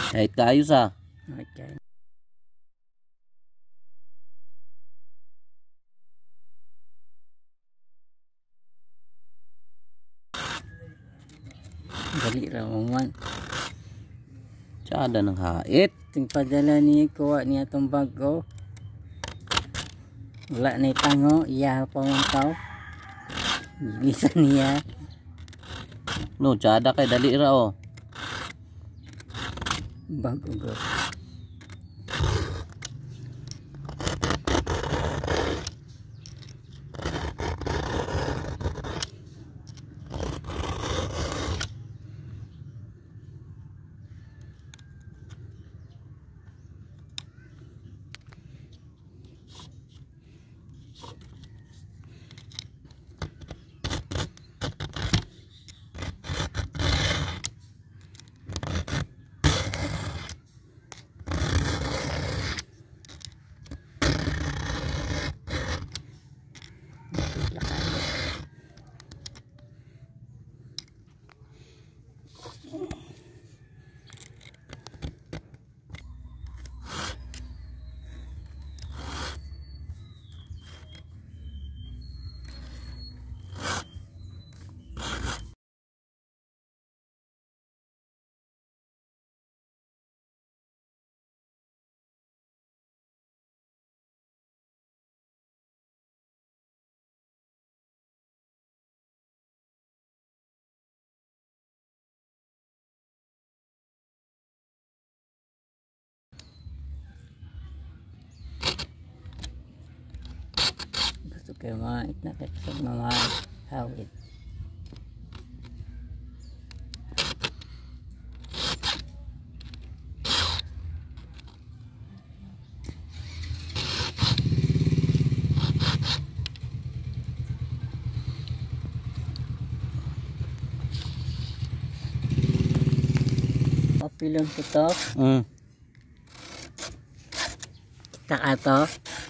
Kahit kaayos ah. Okay. Dali raw man. Tsada ng hait. Ting padala ni kuha niya tong bago. Wala na itango, iya pa man tao. Gilisan niya. No, tsada kay dali ra oh. Bago go. Gusto kayo mga itnakit sa mga hawit. Pilon ko to. Taka to.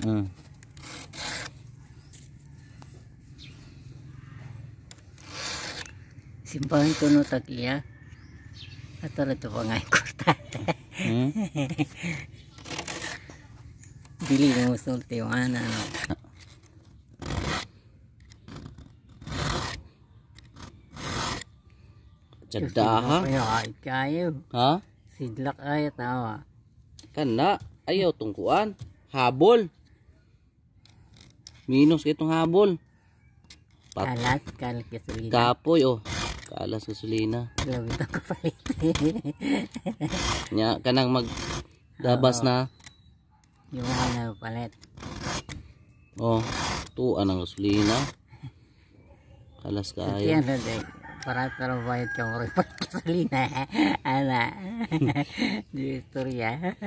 Simbahan ko no tagiya. Ato na ito pa nga importante. Dili mo sulti yung ano. Tsada ha? Kayo. Ha? Sidlak ay tawa. Kana, ayaw tungkuan. Habol. Minus itong habol. Kalat gasolina. Kapoy oh. Kalas gasolina. Grabe ito kapalit. Nya kanang magdabas na. Yung ano palit. Oh, tuan ang gasolina. Kalas kayo. Yan na din. Para bayad ka mo rin pag gasolina. Ala. Di istorya.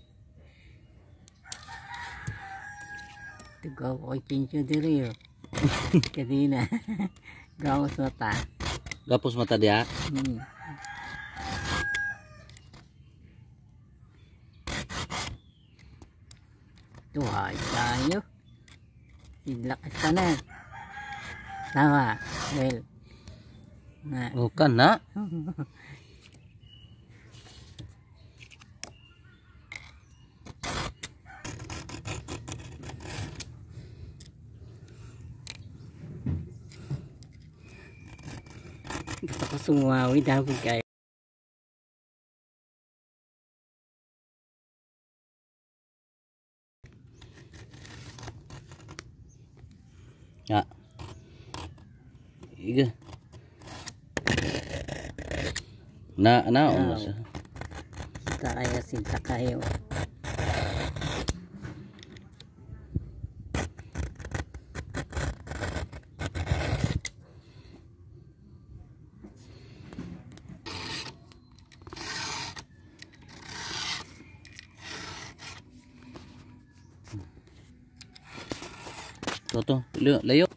Tigaw ko pincho diri yo. Kadina. Gawos mata. Gapos mata dia. Tuhay tayo. Sidlak ka na. Tama. Well. Na. Oh, kana. Gusto ko sumawi dapat kayo. Ya. Iga. Na siya. Sinta kayo. Toto, layo.